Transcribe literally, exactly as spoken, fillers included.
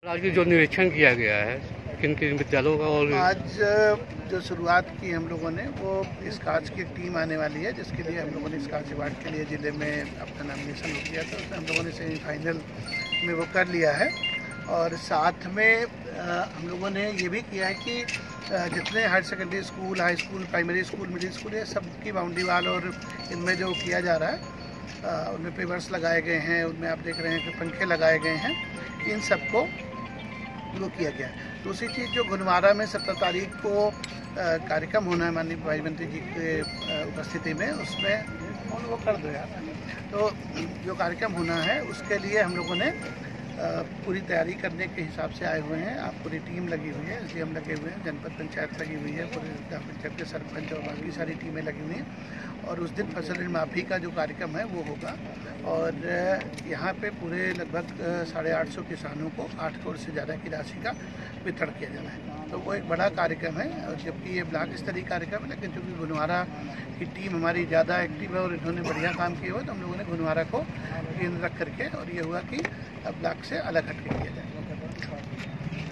आज जो निरीक्षण किया गया है किन किन विद्यालयों का, और आज जो शुरुआत की हम लोगों ने वो स्काच की टीम आने वाली है, जिसके लिए हम लोगों ने स्काच अवार्ड के लिए ज़िले में अपना नॉमिनेशन हो किया था। उसमें हम लोगों ने सेमीफाइनल में वो कर लिया है। और साथ में हम लोगों ने ये भी किया है कि जितने higher secondary school, high school, primary school, middle school, ये सब की बाउंड्री वाल और इनमें जो किया जा रहा है उनमें पेवर्स लगाए गए हैं, उनमें आप देख रहे हैं कि पंखे लगाए गए हैं, इन सबको वो किया गया है। दूसरी चीज़, जो गुनवारा में सत्रह तारीख को कार्यक्रम होना है माननीय प्रधानमंत्री जी के उपस्थिति में, उसमें वो कर दो यार। तो जो कार्यक्रम होना है उसके लिए हम लोगों ने पूरी तैयारी करने के हिसाब से आए हुए हैं। आप पूरी टीम लगी हुई है, इसलिए हम लगे हुए हैं, जनपद पंचायत लगी हुई है, पूरे ग्राम पंचायत के सरपंच और बाकी सारी टीमें लगी हुई हैं। और उस दिन फसल ऋण माफ़ी का जो कार्यक्रम है वो होगा। और यहाँ पे पूरे लगभग साढ़े आठ सौ किसानों को आठ करोड़ से ज़्यादा की राशि का वितरण किया जाना है। तो वो एक बड़ा कार्यक्रम है, और जबकि ये ब्लॉक स्तरीय कार्यक्रम है, लेकिन चूँकि गुनवारा की टीम हमारी ज़्यादा एक्टिव है और इन्होंने बढ़िया काम किया हुआ, तो हम लोगों ने गुनवारा को केंद्र रख करके, और ये हुआ कि ब्लॉक से अलग हट के किया जाए।